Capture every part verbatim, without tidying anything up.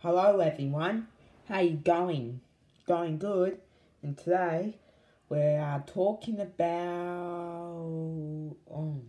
Hello everyone, how you going? Going good? And today we are talking about um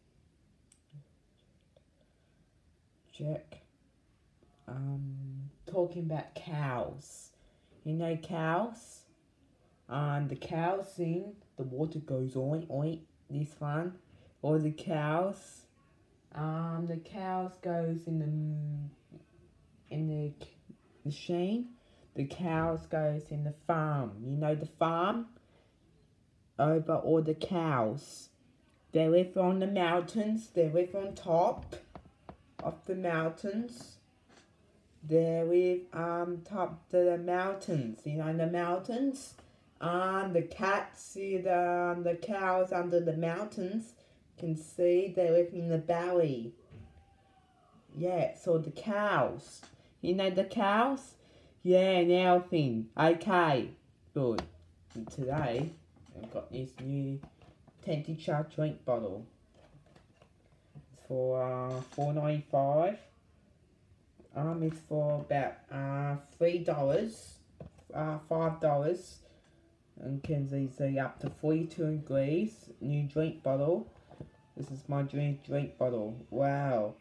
check um talking about cows. You know cows? Um the cows sing, the water goes oink oink, this one. Or the cows um the cows goes in the in the machine. The cows goes in the farm. You know the farm? Over all the cows. They live on the mountains. They live on top of the mountains. They live um top to the mountains. You know the mountains? Um the cats see the um, the cows under the mountains. Can see they live in the valley. Yeah, so the cows. You know the cows? Yeah, and everything. Okay, good. And today, I've got this new temperature drink bottle. It's for uh, four ninety five. Um, it's for about uh three dollars, uh five dollars, and can see up to forty two degrees. New drink bottle. This is my drink drink bottle. Wow.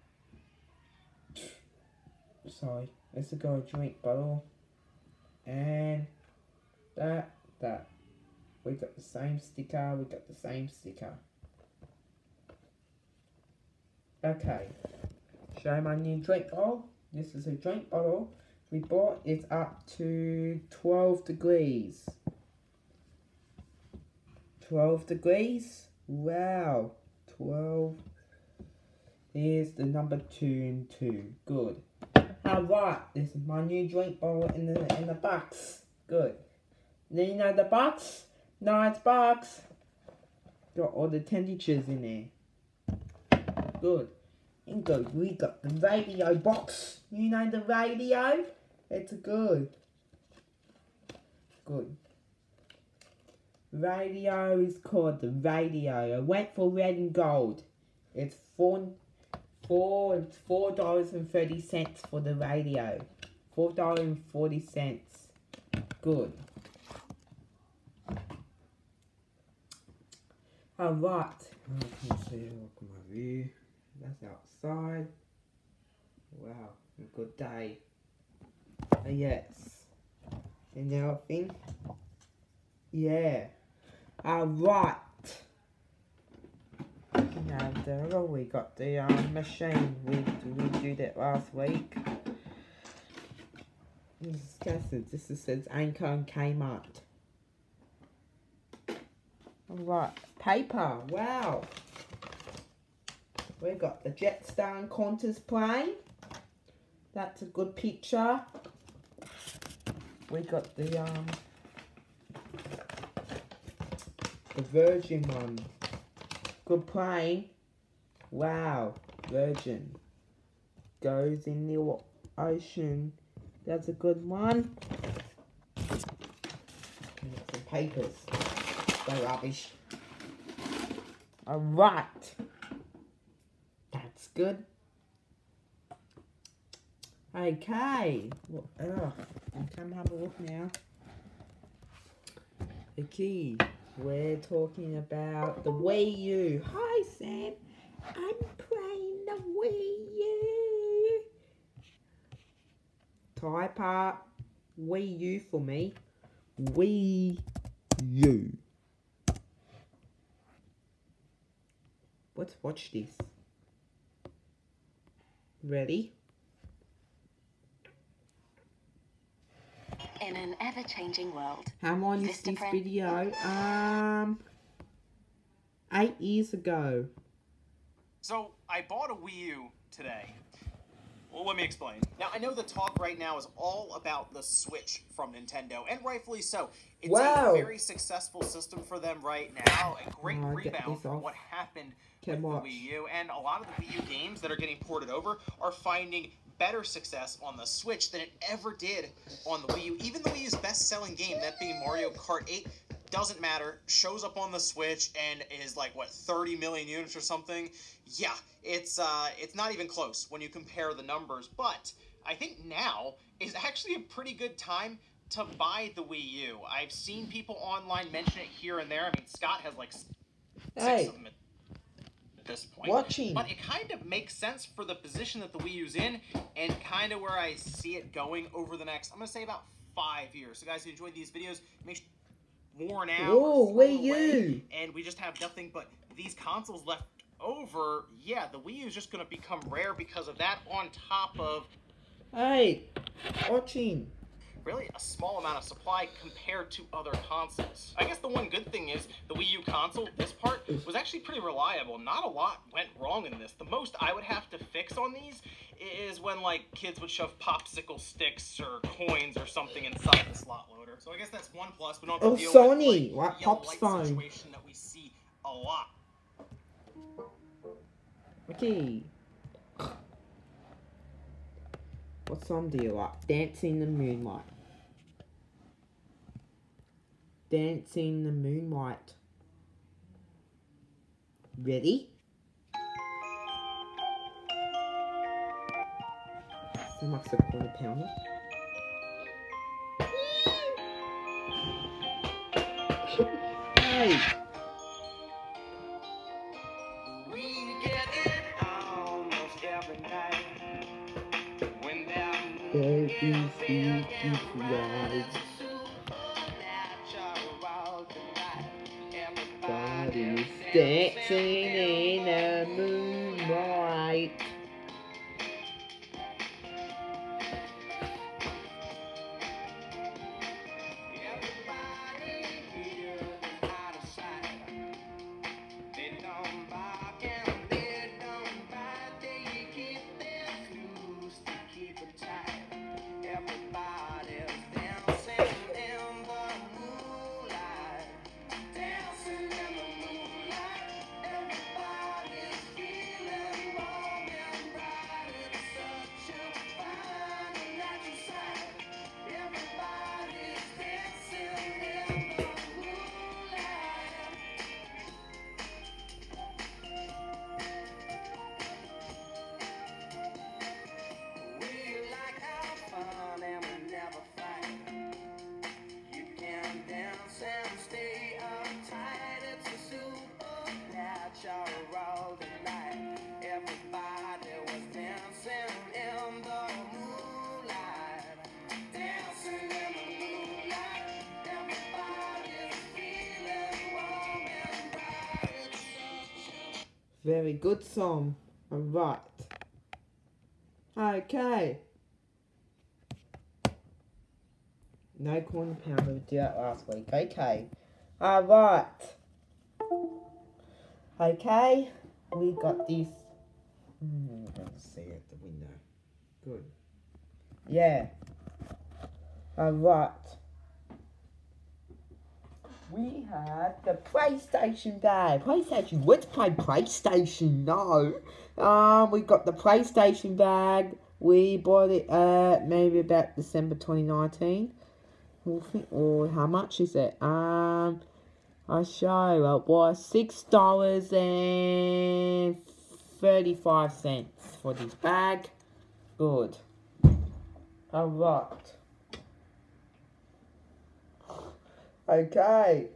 Sorry, let's go a drink bottle, and that, that, we got the same sticker, we got the same sticker. Okay, show my new drink bottle. This is a drink bottle we bought. It's up to twelve degrees. twelve degrees? Wow, twelve. Here's the number two and two, good. Alright, this is my new drink bottle in the in the box. Good. Then you know the box? Nice box. Got all the temperatures in there. Good. And good. We got the radio box. You know the radio? It's good. Good. Radio is called the radio. I went for red and gold. It's four. Four, it's four dollars and thirty cents for the radio. Four dollars and forty cents. Good. Alright. I can see, look at my view. That's outside. Wow, a good day. Oh, yes. And everything. Yeah. Alright. Now there we got the um, machine. We we do that last week. This is Cass's. This is says Anchor and Kmart. Alright, paper. Wow. We got the Jetstar and Qantas plane. That's a good picture. We got the um the Virgin one. Good plane. Wow. Virgin. Goes in the ocean. That's a good one. And some papers. They're rubbish. Alright. That's good. Okay. Well, oh, I'll come have a look now. The key. We're talking about the Wii U. Hi, Sam. I'm playing the Wii U. Type up Wii U for me. Wii U. Let's watch this. Ready? In an ever-changing world. How long is this video? Um, eight years ago. So, I bought a Wii U today. Well, let me explain. Now, I know the talk right now is all about the Switch from Nintendo, and rightfully so. It's Wow. a very successful system for them right now, a great Oh, rebound from what happened Can with watch. the Wii U, and a lot of the Wii U games that are getting ported over are finding better success on the Switch than it ever did on the Wii U. Even the Wii U's best-selling game, that being Mario Kart eight, doesn't matter, shows up on the Switch and is like, what, thirty million units or something? Yeah, it's uh, it's not even close when you compare the numbers, but I think now is actually a pretty good time to buy the Wii U. I've seen people online mention it here and there. I mean, Scott has like six Hey. of them at this point. Watching. But it kind of makes sense for the position that the Wii U's in and kind of where I see it going over the next, I'm going to say about five years. So guys, if you enjoyed these videos, make sure worn out. Oh, Wii U. And we just have nothing but these consoles left over. Yeah, the Wii U is just going to become rare because of that, on top of Hey, watching. really a small amount of supply compared to other consoles. I guess the one good thing is the Wii U console, this part, was actually pretty reliable. Not a lot went wrong in this. The most I would have to fix on these is when, like, kids would shove popsicle sticks or coins or something inside the slot loader. So I guess that's one plus. We don't have to Oh, deal Sony, with, what like, yellow Pop's light phone? situation that we see a lot. Okay. What song do you like? Dancing in the Moonlight. Dancing in the Moonlight. Ready? So much the quarter pounder. Hey! We get it almost every night. When Every sweet is right. Everybody's dancing in the moonlight. Very good song. Alright. Okay. No corn pounder, we did that last week. Okay. Alright. Okay. We got this. Hmm, I can't see it at the window. Good. Yeah. Alright. We had the PlayStation bag. PlayStation, let's play PlayStation. No. Um, we got the PlayStation bag. We bought it uh maybe about December twenty nineteen. Or how much is it? Um, I show it was six dollars and thirty five cents for this bag. Good. Alright. Okay.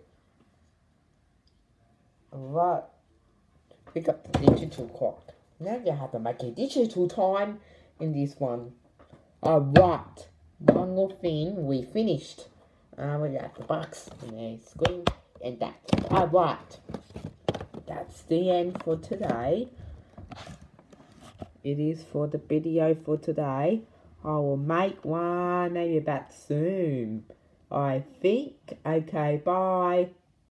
Alright. We got the digital clock. Now you have to make a digital time in this one. Alright. One more thing, we finished. Uh, we got the box and the screen and that. Alright. That's the end for today. It is for the video for today. I will make one maybe about soon, I think. Okay, bye.